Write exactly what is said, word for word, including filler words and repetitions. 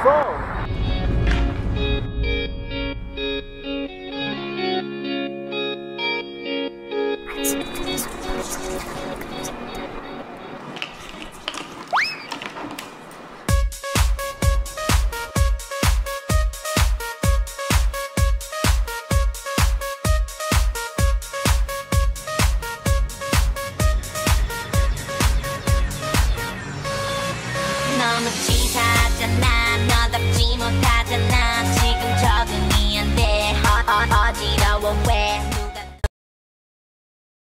너무 치사하잖아. 너답지 못하잖아. 지금 적응이 안 돼. 어, 어, 어지러워 왜